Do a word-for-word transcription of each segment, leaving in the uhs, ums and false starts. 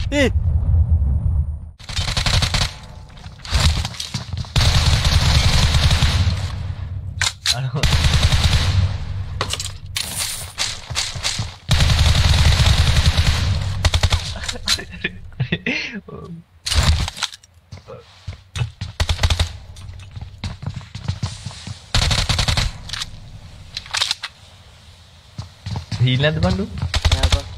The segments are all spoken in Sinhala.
Eh. Ano? Heal නැද්ද බණ්ඩු? නෑ බං.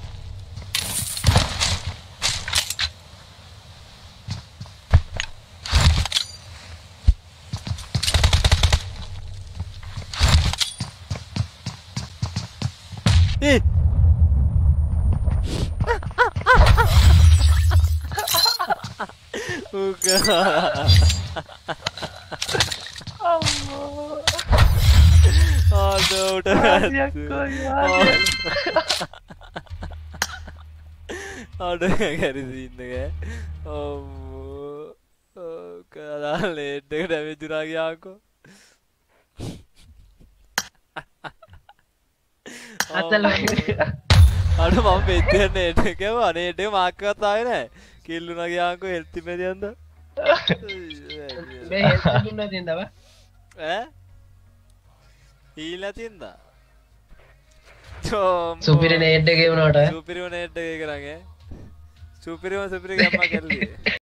Eh. Uga. Allah. Aduh, udah. Aduh, gak di sini ya. Oh, kalau lede udah bejur lagi aku. අතල අඩු මම බෙද්දේ නේද කියවා නේද මාක් කරත් ආවේ නැහැ කිල්ලුනා ගියාන්කෝ හෙල්ති මෙදියන්ද මේ හෙල්ති දුන්නා තින්දව ඈ හීලා තින්දා චෝ සුපිරි නේඩ් එකේ වුණාට සුපිරි නේඩ් එකේ කරන්නේ සුපිරිම සුපිරි ගම්මා කල්ලි